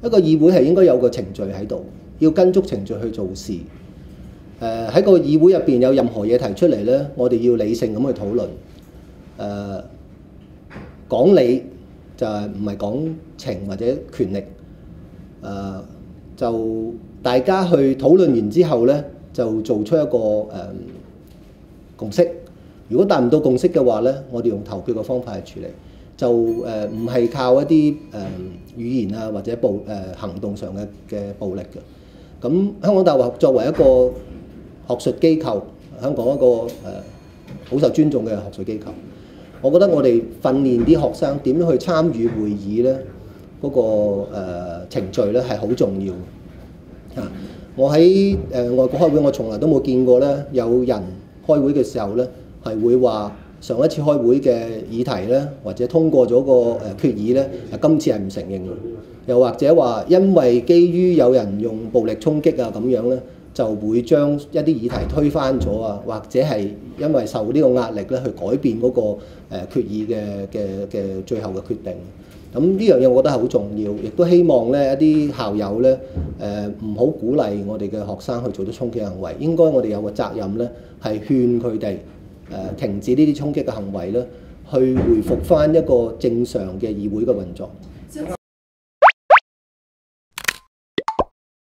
一個議會係應該有個程序喺度，要跟足程序去做事。喺個議會入邊有任何嘢提出嚟咧，我哋要理性咁去討論。講理就係唔係講情或者權力。就大家去討論完之後咧，就做出一個共識。如果達唔到共識嘅話咧，我哋用投票嘅方法去處理，就唔係靠一啲語言啊或者行動上嘅暴力嘅。咁香港大學作為一個學術機構，香港一個好受尊重嘅學術機構，我覺得我哋訓練啲學生點樣去參與會議咧，嗰個程序咧係好重要嘅。我喺外國開會，我從來都冇見過咧有人開會嘅時候咧係會話上一次開會嘅議題咧，或者通過咗個決議咧，今次係唔承認嘅。又或者話因為基於有人用暴力衝擊啊咁樣咧，就會將一啲議題推翻咗啊，或者係因為受呢個壓力咧去改變嗰個決議嘅最後嘅決定。咁呢樣嘢我覺得係好重要，亦都希望咧一啲校友咧唔好鼓勵我哋嘅學生去做啲衝擊行為，應該我哋有個責任咧係勸佢哋停止呢啲衝擊嘅行為咧，去回復返一個正常嘅議會嘅運作。